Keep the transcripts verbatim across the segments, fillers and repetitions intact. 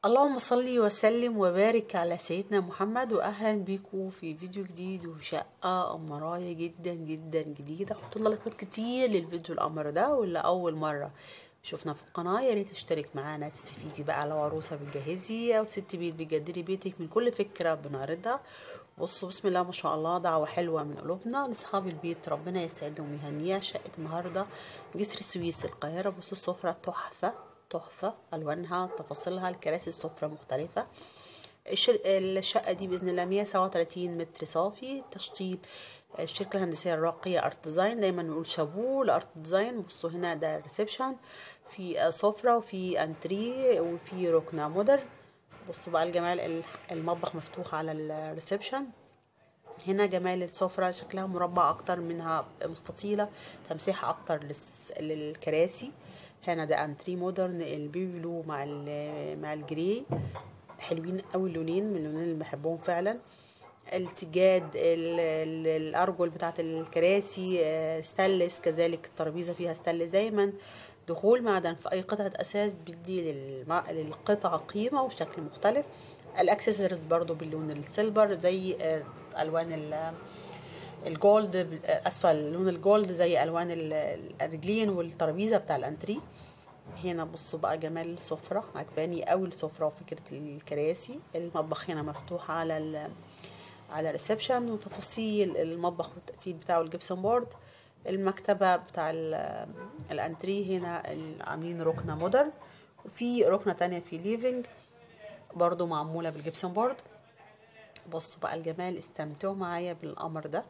اللهم صل وسلم وبارك على سيدنا محمد، واهلا بيكم في فيديو جديد وشقه قمرايه جدا جدا جديده. حطوا لايكات كتير للفيديو القمر ده، واللي اول مره شفنا في القناه يا ريت تشترك معانا تستفيدي بقى لو عروسه بتجهزي او ست بيت بتجددي بيتك من كل فكره بنعرضها. بصوا بسم الله ما شاء الله، دعوه حلوه من قلوبنا لاصحاب البيت، ربنا يسعدهم ويهنيها. شقه النهارده جسر السويس القاهره. بصوا السفره تحفه تحفة، ألوانها تفاصيلها، الكراسي السفرة مختلفة. الشقة دي بإذن الله مية وسبعة وتلاتين متر صافي، تشطيب الشركة الهندسية الراقية ارت ديزاين، دايما نقول شابوه لارت ديزاين. بصوا هنا ده ريسبشن، في سفرة وفي انتريه وفي ركنة مودرن. بصوا بقى الجمال، المطبخ مفتوح على الريسبشن. هنا جمال السفرة، شكلها مربع اكتر منها مستطيلة، تمسيح اكتر للكراسي. هنا ده انتري مودرن، البيبي بلو مع مع الجري، حلوين قوي اللونين، من اللونين اللي بحبهم فعلا. السجاد، الارجل بتاعت الكراسي ستانلس، كذلك الترابيزه فيها ستانلس دايما. دخول معدن في اي قطعه اساس بيدي للقطعه قيمه وشكل مختلف. الاكسسوارز برضو باللون السيلفر، زي الوان الجولد، اسفل لون الجولد زي الوان الرجلين والترابيزه بتاع الانتري. هنا بصوا بقى جمال السفره، عجباني قوي السفره وفكره الكراسي. المطبخ هنا مفتوح على ال على الريسبشن، وتفاصيل المطبخ والتقفيل بتاعه الجبسون بورد. المكتبه بتاع الانتري هنا عاملين ركنه مودرن، وفي ركنه تانية في ليفينج برضو معموله بالجبسون بورد. بصوا بقى الجمال، استمتعوا معايا بالقمر ده.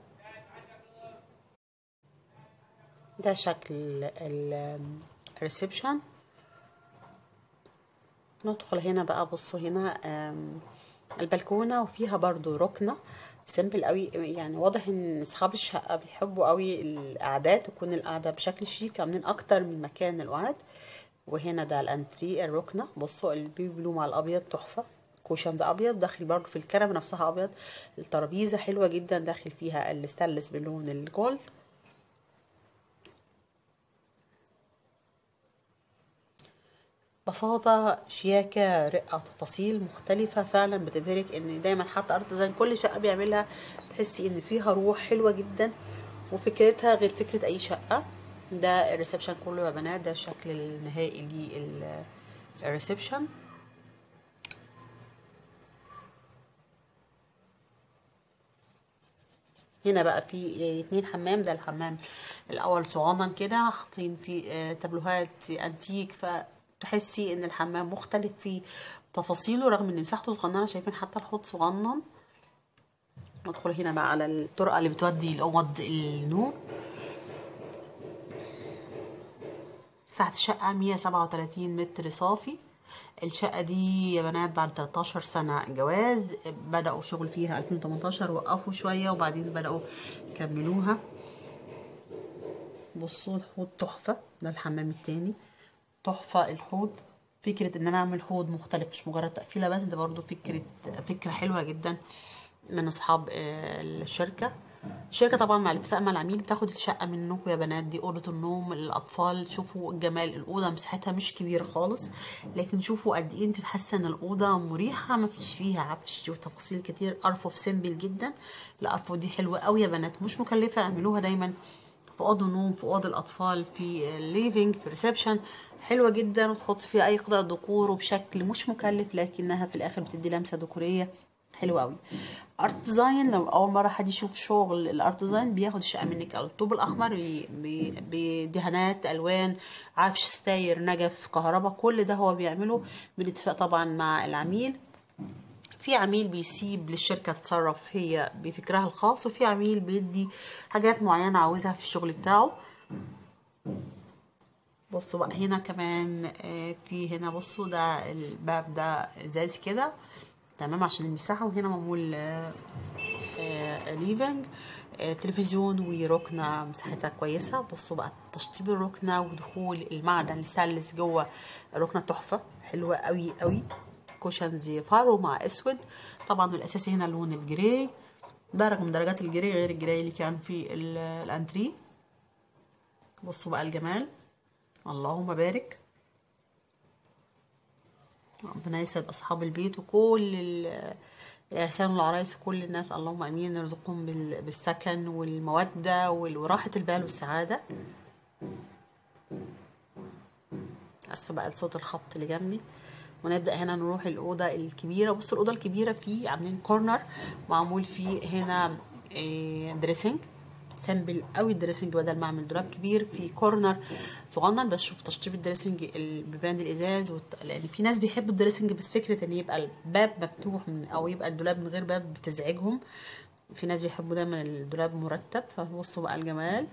ده شكل الريسبشن. ندخل هنا بقى، بصوا هنا البلكونه، وفيها برضو ركنه سيمبل قوي، يعني واضح ان اصحاب الشقه بيحبوا قوي القعدات، تكون القعده بشكل شيك، عاملين اكتر من مكان للقعد. وهنا ده الانتري الركنه. بصوا البيبي بلو مع الابيض تحفه، كوشن ده ابيض، داخل برضو في الكنبه نفسها ابيض. الترابيزه حلوه جدا، داخل فيها الستانلس باللون الجولد. بساطة، شياكة، رقة، تفاصيل مختلفة فعلا بتبهرك. ان دايما حتى ارت ديزاين كل شقة بيعملها تحسي ان فيها روح حلوة جدا، وفكرتها غير فكرة اي شقة. ده الريسبشن كله يا بنات، ده الشكل النهائي للريسبشن. هنا بقى في اتنين حمام، ده الحمام الاول صغنن كده، حاطين فيه تابلوهات انتيك، ف تحسي ان الحمام مختلف في تفاصيله رغم ان مساحته صغننه. شايفين حتى الحوض صغنن. ندخل هنا بقى على الطرقه اللي بتودي لاوض النوم. مساحه الشقه مية وسبعة وتلاتين متر صافي. الشقه دي يا بنات بعد تلتاشر سنه جواز، بداوا شغل فيها ألفين وتمنتاشر، وقفوا شويه وبعدين بداوا كملوها. بصوا الحوض تحفه، ده الحمام التاني تحفه. الحوض فكره ان انا اعمل حوض مختلف، مش مجرد تقفيله بس، ده برضو فكره فكره حلوه جدا من اصحاب الشركه. الشركه طبعا مع الاتفاق مع العميل بتاخد الشقه منكم يا بنات. دي اوضه النوم للاطفال. شوفوا الجمال، الاوضه مساحتها مش كبيره خالص، لكن شوفوا قد ايه انت حاسه ان الاوضه مريحه، ما فيش فيها عفش وتفاصيل كتير. ارفف سيمبل جدا. الارفف دي حلوه قوي يا بنات، مش مكلفه، اعملوها دايما في اوضه النوم، في اوضه الاطفال، في الليفينج، في الريسبشن، حلوه جدا. وتحط فيها اي قطعه ديكور وبشكل مش مكلف، لكنها في الاخر بتدي لمسه ديكوريه حلوه قوي. ارت ديزاين، لو اول مره حد يشوف شغل الارت ديزاين، بياخد الشقه منك على الطوب الاحمر بدهانات الوان، عفش، ستاير، نجف، كهرباء، كل ده هو بيعمله بالاتفاق طبعا مع العميل. في عميل بيسيب للشركة تتصرف هي بفكرها الخاص، وفي عميل بيدي حاجات معينة عاوزها في الشغل بتاعه. بصوا بقى هنا كمان في هنا، بصوا ده الباب ده ازاز كده تمام عشان المساحة، وهنا معمول ليفنج، تلفزيون وركنة مساحتها كويسة. بصوا بقى تشطيب الركنة ودخول المعدن السلس جوه الركنة تحفة حلوة قوي قوي. كوشنز فارو مع اسود طبعا، الاساسي هنا لون الجراي، درجة من درجات الجراي غير الجراي اللي كان في الانتري. بصوا بقى الجمال، اللهم بارك. ربنا يسعد اصحاب البيت وكل العرسان والعرايس وكل الناس، اللهم امين. يرزقهم بال- بالسكن والموده وال- وراحه البال والسعاده. اسفه بقى لصوت الخبط اللي جنبي. ونبدا هنا نروح الاوضه الكبيره. بصوا الاوضه الكبيره فيه عاملين كورنر معمول فيه هنا إيه، دريسنج سامبل قوي. الدريسنج بدل ما اعمل دولاب كبير في كورنر صغنن، بشوف تشطيب الدريسنج البيبان الازاز والت... لان في ناس بيحبوا الدريسنج بس فكره ان يبقى الباب مفتوح من... او يبقى الدولاب من غير باب بتزعجهم. في ناس بيحبوا دايما الدولاب مرتب. فبصوا بقى الجمال.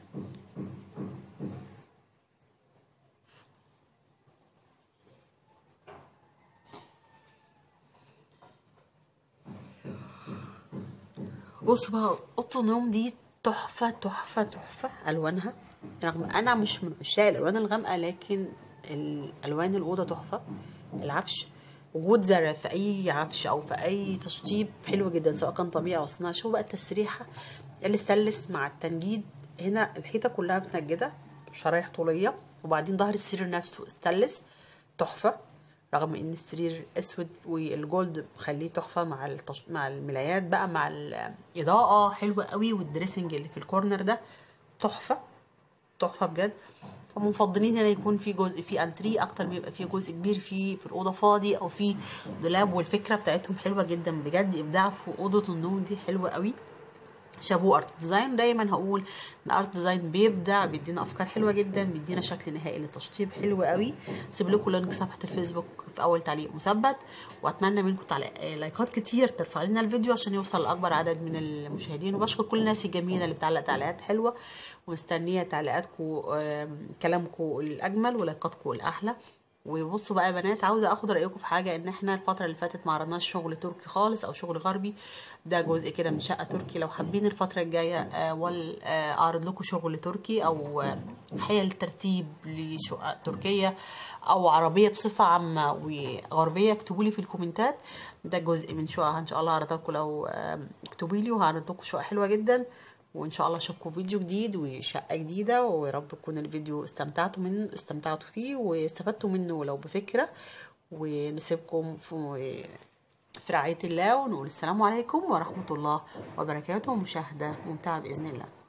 بصوا بقى اوضه النوم دي تحفه تحفه تحفه. الوانها رغم انا مش من عشاق الالوان الغامقه، لكن الالوان الاوضه تحفه. العفش وجود زرع في اي عفش او في اي تشطيب حلو جدا، سواء كان طبيعي او صناعي. شوفوا بقى التسريحه الاستانلس مع التنجيد. هنا الحيطه كلها متنجده شرايح طوليه، وبعدين ظهر السرير نفسه استانلس تحفه. رغم ان السرير اسود والجولد مخليه تحفه مع التش... مع الملايات بقى مع الاضاءه حلوه قوي. والدريسنج اللي في الكورنر ده تحفه تحفه بجد. فمفضلين هنا يكون في جزء في انتري اكتر، بيبقى في جزء كبير في في الاوضه فاضي او في دولاب. والفكره بتاعتهم حلوه جدا بجد. ابداع في اوضه النوم دي حلوه قوي. شابوه ارت ديزاين. دايما هقول ان ارت ديزاين بيبدع، بيدينا افكار حلوه جدا، بيدينا شكل نهائي للتشطيب حلو قوي. سيب لكم لينك صفحه الفيسبوك في اول تعليق مثبت. واتمنى منكم تعليق لايكات كتير ترفع لنا الفيديو عشان يوصل لاكبر عدد من المشاهدين. وبشكر كل الناس الجميله اللي بتعلق تعليقات حلوه، ومستنيه تعليقاتكم كلامكم الاجمل ولايكاتكم الاحلى. وبصوا بقى يا بنات، عاوزه اخد رايكم في حاجه. ان احنا الفتره اللي فاتت ما عرضناش شغل تركي خالص او شغل غربي. ده جزء كده من شقه تركي. لو حابين الفتره الجايه آه وال آه اعرض لكم شغل تركي او آه حيل ترتيب لشقق تركيه او عربيه بصفه عامه وغربيه، اكتبوا لي في الكومنتات. ده جزء من شقه ان شاء الله هعرضها لكم. لو آه اكتبوا لي وهعرض لكم شقه حلوه جدا. وان شاء الله اشوفكم فيديو جديد وشقه جديده. ويا رب تكون الفيديو استمتعتوا منه استمتعتوا فيه واستفدتوا منه ولو بفكره. ونسيبكم في في رعايه الله، ونقول السلام عليكم ورحمه الله وبركاته. ومشاهده ممتعه باذن الله.